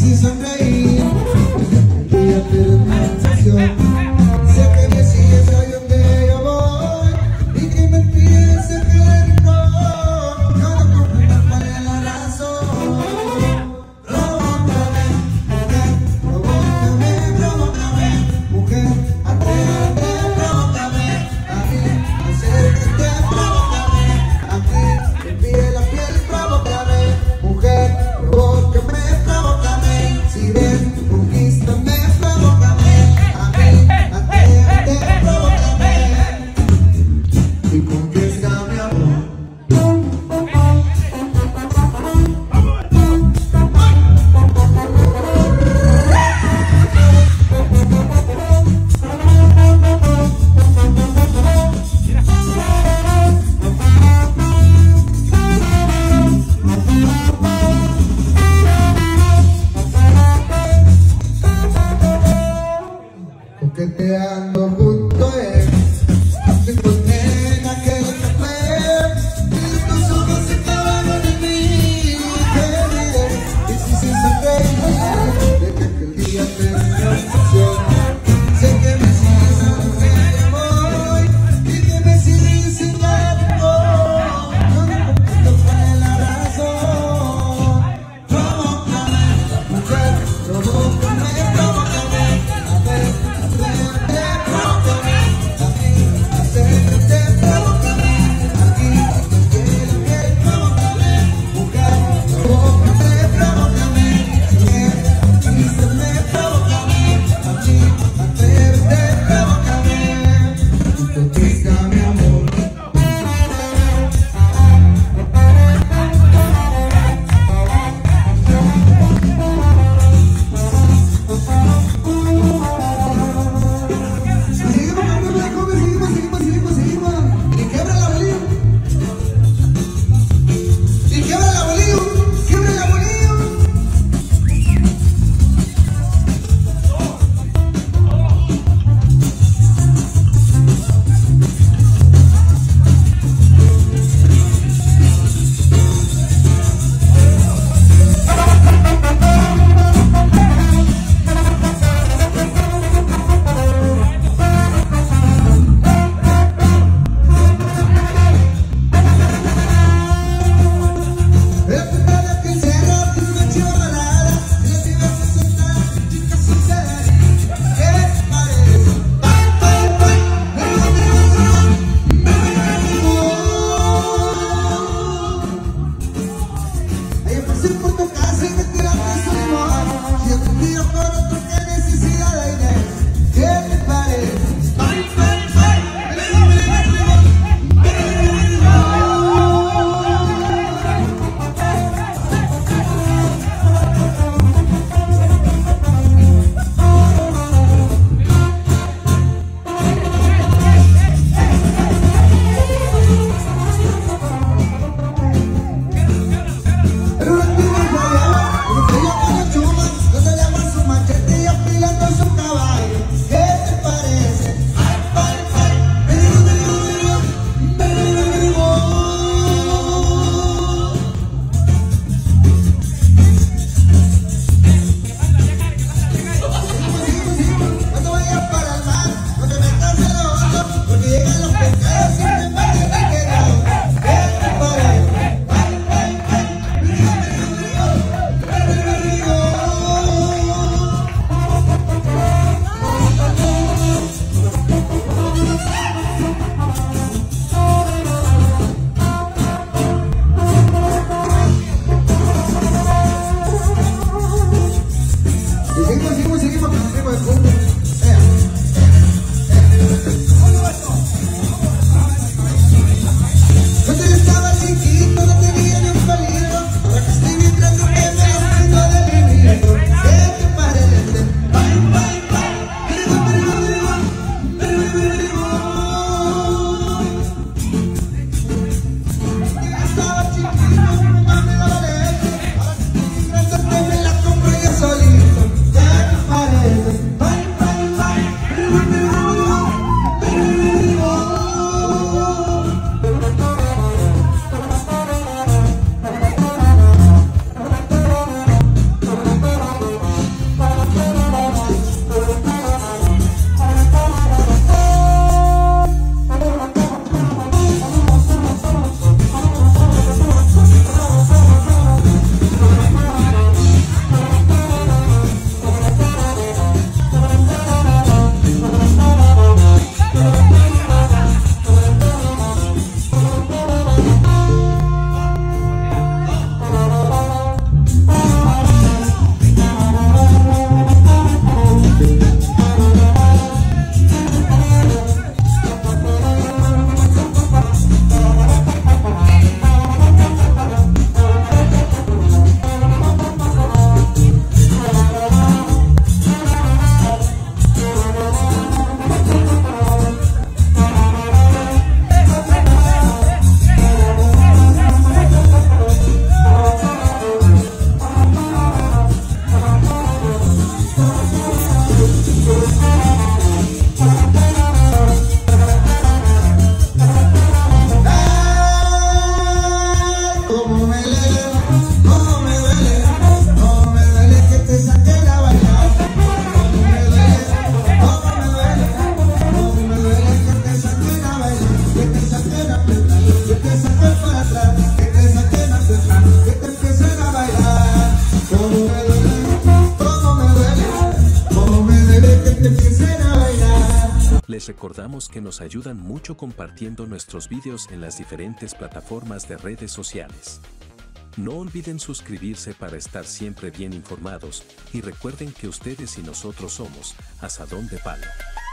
Coqueteando junto a él, te encontré en aquel café y tus ojos se clavaron en mí. Te miré y sí, sin sonreír, desde aquel día te mi obsesión. Sé que me sigues a donde yo voy y que me sigues sin algo. Yo no comprendo cuál es la razón. Provócame, mujer, provócame, provócame. A ver, que empiecen a bailar. Les recordamos que nos ayudan mucho compartiendo nuestros vídeos en las diferentes plataformas de redes sociales. No olviden suscribirse para estar siempre bien informados y recuerden que ustedes y nosotros somos Asadón de Palo.